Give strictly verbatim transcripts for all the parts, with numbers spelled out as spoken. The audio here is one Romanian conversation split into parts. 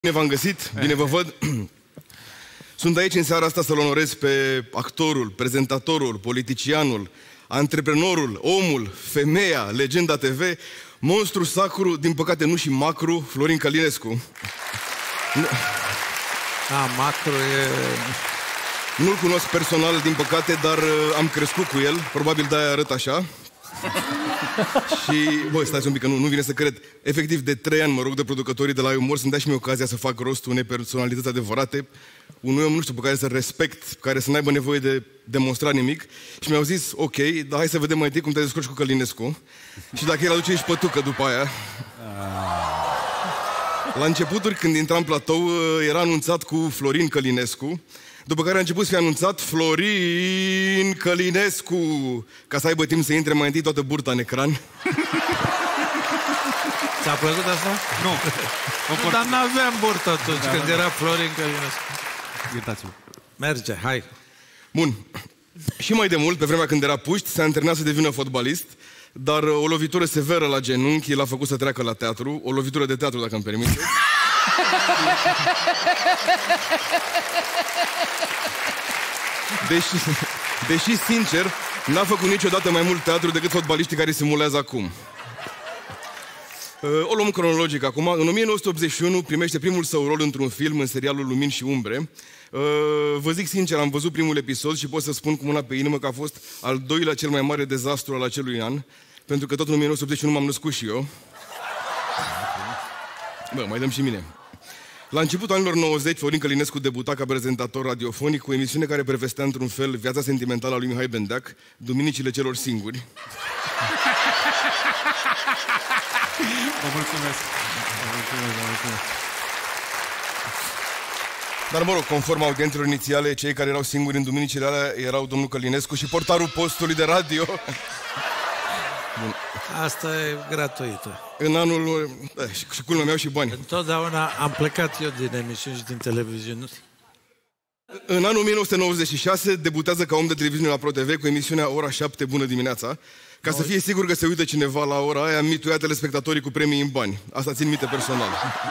Bine v-am găsit, bine vă văd. Sunt aici în seara asta să-l onorez pe actorul, prezentatorul, politicianul, antreprenorul, omul, femeia, legenda T V, monstru sacru, din păcate nu și macru, Florin Călinescu. A, macru e... Nu-l cunosc personal, din păcate, dar am crescut cu el, probabil de-aia arăt așa. Și, băi, stați un pic, că nu, nu vine să cred. Efectiv, de trei ani mă rog de producătorii de la Umor să-mi dea și mie ocazia să fac rost unei personalități adevărate, unui om, nu știu, pe care să respect, pe care să n-aibă nevoie de demonstrat nimic. Și mi-au zis, ok, dar hai să vedem mai întâi cum te descurci cu Călinescu și dacă el aduce și pătucă după aia. La începuturi, când intram în platou, era anunțat cu Florin Călinescu, după care a început să fie anunțat Florin Călinescu, ca să aibă timp să intre mai întâi toată burta în ecran. Ți-a plăcut asta? Nu. Nu, dar n-aveam burtă atunci, da, când da. Era Florin Călinescu. Iertați-mă. Merge, hai. Bun. Și mai de mult, pe vremea când era puști, s-a antrenat să devină fotbalist, dar o lovitură severă la genunchi l-a făcut să treacă la teatru, o lovitură de teatru, dacă îmi permiteți. Deși, deși, sincer, n-a făcut niciodată mai mult teatru decât fotbaliștii care simulează acum. O luăm cronologic acum. În o mie nouă sute optzeci și unu primește primul său rol într-un film în serialul Lumini și Umbre. Vă zic sincer, am văzut primul episod și pot să spun cu mâna pe inimă că a fost al doilea cel mai mare dezastru al acelui an, pentru că tot în o mie nouă sute optzeci și unu m-am născut și eu. Bă, mai dăm și mine. La începutul anilor nouăzeci, Florin Călinescu debuta ca prezentator radiofonic cu o emisiune care prevestea într-un fel viața sentimentală a lui Mihai Bendeac, Duminicile celor singuri. Vă mulțumesc. Vă mulțumesc, vă mulțumesc. Dar mă rog, conform audiențelor inițiale, cei care erau singuri în duminicile alea erau domnul Călinescu și portarul postului de radio. Bun. Asta e gratuită. În anul... Da, și, și culmea mi-au și bani. Întotdeauna am plecat eu din emisiuni și din televiziune. În anul o mie nouă sute nouăzeci și șase debutează ca om de televiziune la Pro T V cu emisiunea Ora șapte, Bună dimineața. Ca Noi. Să fie sigur că se uită cineva la ora aia, mituia telespectatorii cu premii în bani. Asta țin minte personal.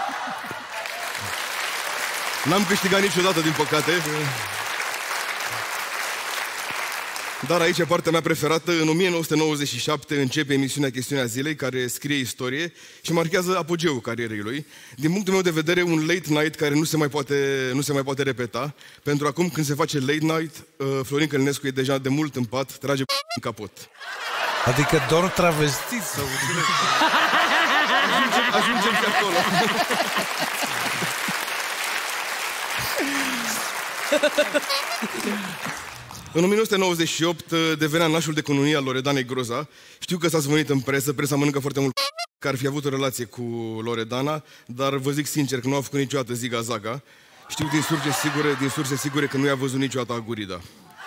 N-am câștigat niciodată, din păcate. Dar aici e partea mea preferată. În o mie nouă sute nouăzeci și șapte începe emisiunea Chestiunea Zilei, care scrie istorie și marchează apogeul carierei lui. Din punctul meu de vedere, un late night care nu se mai poate, nu se mai poate repeta. Pentru acum, când se face late night, Florin Călinescu e deja de mult în pat, trage în capot. Adică doar travestit sau... Ajungem, ajungem și acolo. În o mie nouă sute nouăzeci și opt devenea nașul de cununie al Loredanei Groza. Știu că s-a zvonit în presă, presa mănâncă foarte mult că ar fi avut o relație cu Loredana, dar vă zic sincer că nu a făcut niciodată ziga-zaga. Știu din surse sigure, din surse sigure că nu i-a văzut niciodată Agurida.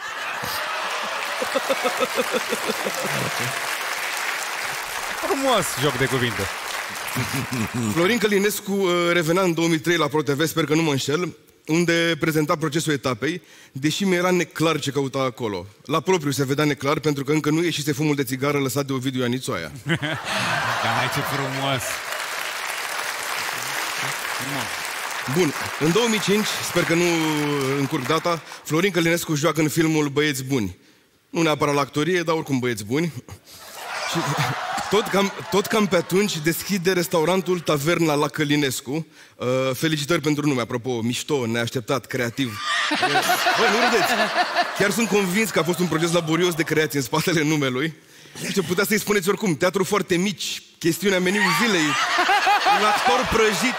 Frumos joc de cuvinte. Florin Călinescu revenea în două mii trei la Pro T V, sper că nu mă înșel, unde prezenta procesul etapei, deși mi era neclar ce căuta acolo. La propriu se vedea neclar, pentru că încă nu ieșise fumul de țigară lăsat de Ovidiu Ianițoaia. Hai, ce frumos! Bun, în două mii cinci, sper că nu încurc data, Florin Călinescu joacă în filmul Băieți Buni. Nu neapărat la actorie, dar oricum băieți buni. Și tot cam, tot cam pe atunci deschide restaurantul Taverna la Călinescu. Uh, felicitări pentru nume, apropo, mișto, neașteptat, creativ. Bă, nu râdeți! Chiar sunt convins că a fost un proces laborios de creație în spatele numelui. Și putea să-i spuneți oricum, teatru foarte mici, chestiunea meniul zilei, un actor prăjit.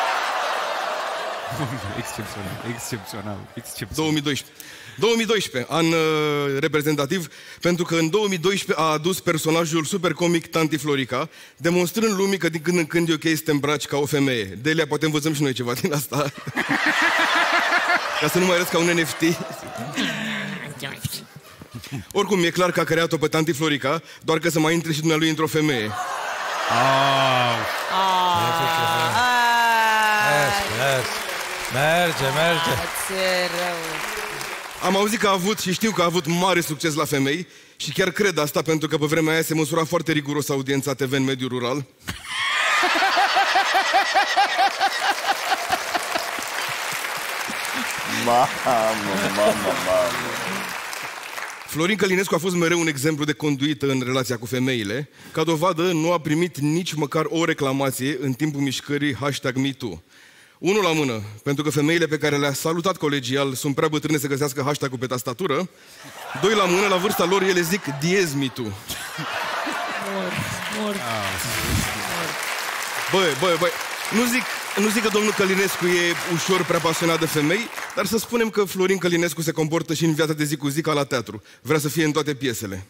Excepțional, excepțional, excepțional. două mii doisprezece. două mii doisprezece, an uh, reprezentativ, pentru că în două mii doisprezece a adus personajul supercomic Tanti Florica, demonstrând lumii că din când în când e ok să te îmbraci ca o femeie. Delia, poate învățăm și noi ceva din asta. Ca să nu mai arăți ca un N F T. Oricum, e clar că a creat-o pe Tanti Florica, doar că să mai intre și dumnealui într-o femeie. Oh. Merge, merge. Am auzit că a avut și știu că a avut mare succes la femei și chiar cred asta pentru că pe vremea aia se măsura foarte riguros audiența T V în mediul rural. Mamă, mamă, mamă. Florin Călinescu a fost mereu un exemplu de conduită în relația cu femeile. Ca dovadă, nu a primit nici măcar o reclamație în timpul mișcării hashtag MeToo. Unul la mână, pentru că femeile pe care le-a salutat colegial sunt prea bătrâne să găsească hashtag-ul pe tastatură. Doi la mână, la vârsta lor, ele zic diez MeToo. Mor, mor. Băi, băi, băi, nu zic, nu zic că domnul Călinescu e ușor prea pasionat de femei, dar să spunem că Florin Călinescu se comportă și în viața de zi cu zi ca la teatru. Vrea să fie în toate piesele.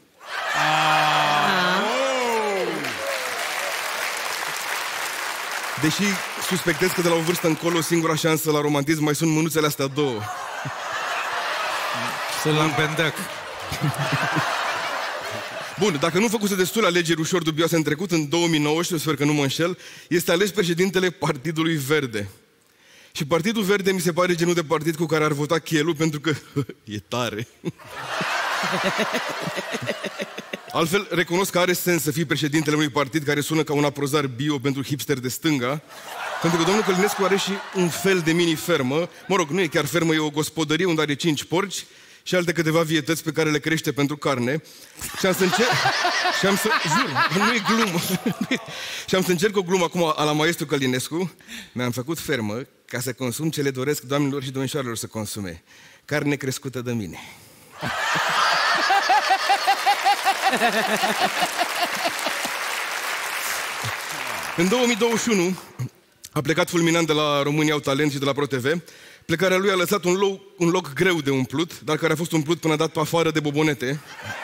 Deși suspectez că de la o vârstă încolo singura șansă la romantism mai sunt mânuțele astea două. Să-l împendeac. Bun, dacă nu făcuse destule alegeri ușor dubioase în trecut, în două mii nouăsprezece, sper că nu mă înșel, este ales președintele Partidului Verde. Și Partidul Verde mi se pare genul de partid cu care ar vota Chelu, pentru că e tare. Altfel, recunosc că are sens să fii președintele unui partid care sună ca un aprozar bio pentru hipster de stânga, pentru că domnul Călinescu are și un fel de mini-fermă. Mă rog, nu e chiar fermă, e o gospodărie unde are cinci porci și alte câteva vietăți pe care le crește pentru carne. Și am să încerc... și am să... Jur, nu e glumă. Și am să încerc o glumă acum a la maestru Călinescu. Mi-am făcut fermă ca să consum ce le doresc doamnelor și domnișoarelor să consume. Carne crescută de mine. În două mii douăzeci și unu a plecat fulminant de la România Au Talent și de la ProTV. Plecarea lui a lăsat un loc, un loc greu de umplut, dar care a fost umplut până a dat pe afară de bobonete.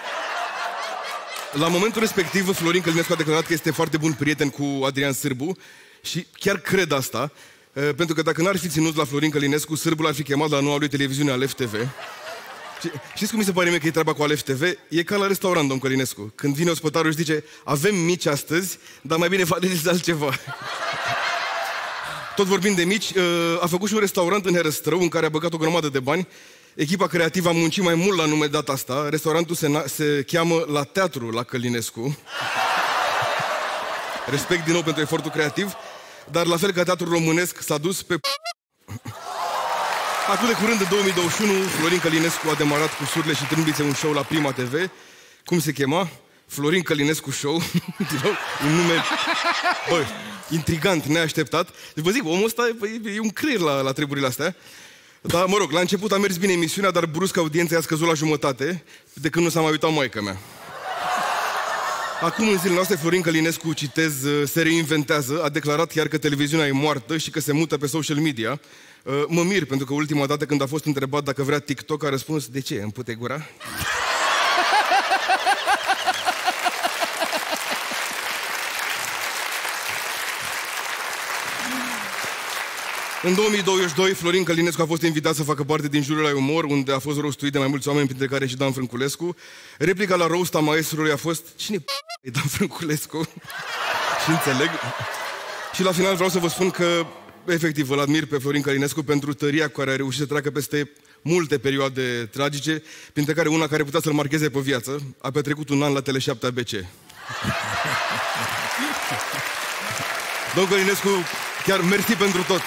La momentul respectiv, Florin Călinescu a declarat că este foarte bun prieten cu Adrian Sârbu și chiar cred asta, pentru că dacă n-ar fi ținut la Florin Călinescu, Sârbu l-ar fi chemat la noua lui televiziune Alef T V. Și, știți cum mi se pare mie că e treaba cu Alef T V? E ca la restaurant, domn Călinescu. Când vine ospătarul și zice, avem mici astăzi, dar mai bine vă alegeți altceva. Tot vorbind de mici, a făcut și un restaurant în Herăstrău, în care a băgat o grămadă de bani. Echipa creativă a muncit mai mult la nume data asta. Restaurantul se, se cheamă La Teatru la Călinescu. Respect din nou pentru efortul creativ. Dar la fel ca teatrul românesc s-a dus pe... Acum de curând, în două mii douăzeci și unu, Florin Călinescu a demarat cu surle și trâmbițe un show la Prima T V. Cum se chema? Florin Călinescu Show. Din nou, un nume... Băi, intrigant, neașteptat. Deci vă zic, omul ăsta e, e un creier la, la treburile astea. Dar, mă rog, la început a mers bine emisiunea, dar brusc audiența a scăzut la jumătate, de când nu s-a mai uitat maică mea. Acum, în zilele noastre, Florin Călinescu, citez, se reinventează, a declarat chiar că televiziunea e moartă și că se mută pe social media. Mă mir, pentru că ultima dată când a fost întrebat dacă vrea TikTok, a răspuns, de ce, îmi pute gura? În două mii douăzeci și doi, Florin Călinescu a fost invitat să facă parte din juriul la umor, unde a fost rostuit de mai mulți oameni, printre care și Dan Frânculescu. Replica la roast a maestrului a fost, cine e Dan Frânculescu? Și înțeleg. Și la final vreau să vă spun că, efectiv, îl admir pe Florin Călinescu pentru tăria cu care a reușit să treacă peste multe perioade tragice, printre care una care putea să-l marcheze pe viață. A petrecut un an la Tele șapte A B C. Domnul Călinescu, chiar mersi pentru tot.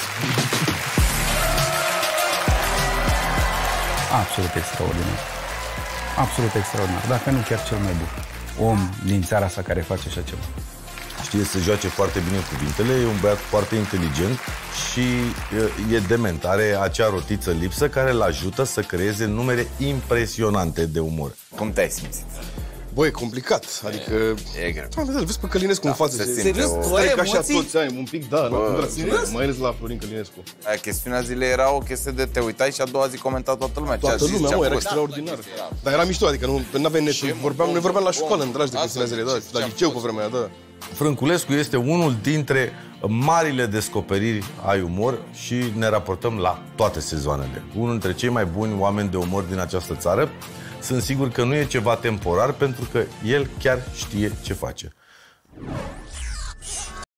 Absolut extraordinar. Absolut extraordinar. Dacă nu chiar cel mai bun om din țara asta care face așa ceva. Știe să joace foarte bine cuvintele, e un băiat foarte inteligent și e dement. Are acea rotiță lipsă care îl ajută să creeze numere impresionante de umor. Cum te-ai simțit? Băi, e complicat, adică... E greu. Da, îl vezi pe Călinescu în față. Serios, tu ai ca și emoții? toți, ai un pic, da, mai ales la Florin Călinescu. Aia, chestiunea zilei era o chestie de te uitai și a doua zi comenta toată lumea. Toată lumea, mă, era extraordinar. Dar era mișto, adică nu aveam net, vorbeam, noi vorbeam la școală, în dragi de chestiunea zilei, da, la liceu pe vremea aia, da. Frânculescu este unul dintre marile descoperiri ai umor și ne raportăm la toate sezoanele. Unul dintre cei mai buni oameni de umor din această țară. Sunt sigur că nu e ceva temporar, pentru că el chiar știe ce face.